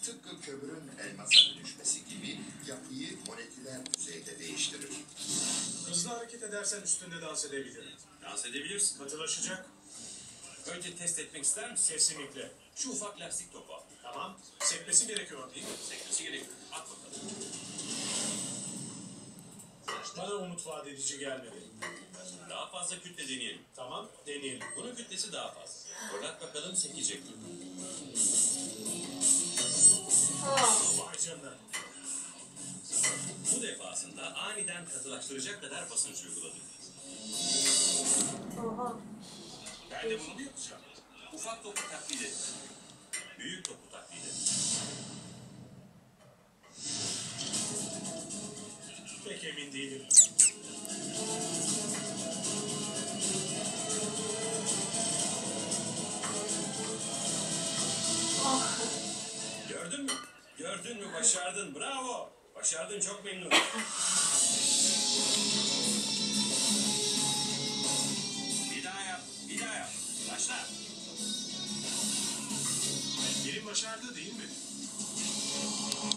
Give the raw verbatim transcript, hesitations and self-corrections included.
tıpkı kömürün elmasa dönüşmesi gibi yapıyı moleküler düzeyde değiştirir. Hızlı hareket edersen üstünde dans edebilirim. Dans edebilirsin. Katılaşacak. Önce test etmek ister misin? Kesinlikle. Şu ufak lastik topu al. Tamam. Sekmesi gerekiyor değil mi? Sekmesi gerekiyor. At bakalım. Bana umut vaat edici gelmedi. Daha fazla kütle deneyelim. Tamam, deneyelim. Bunun kütlesi daha fazla. Fırlat bakalım sekecek mi? Vay canına. Bu defasında aniden katılaştıracak kadar basınç uyguladım. Oha. Ben de bunu mu yapacağım? Ufak topu taklit et. Büyük topu taklit et. Pek emin değilim. Gördün mü? Gördün mü? Başardın. Bravo. Başardın. Çok memnunum. Bir daha yap. Bir daha yap. Başla. Birim başardı değil mi?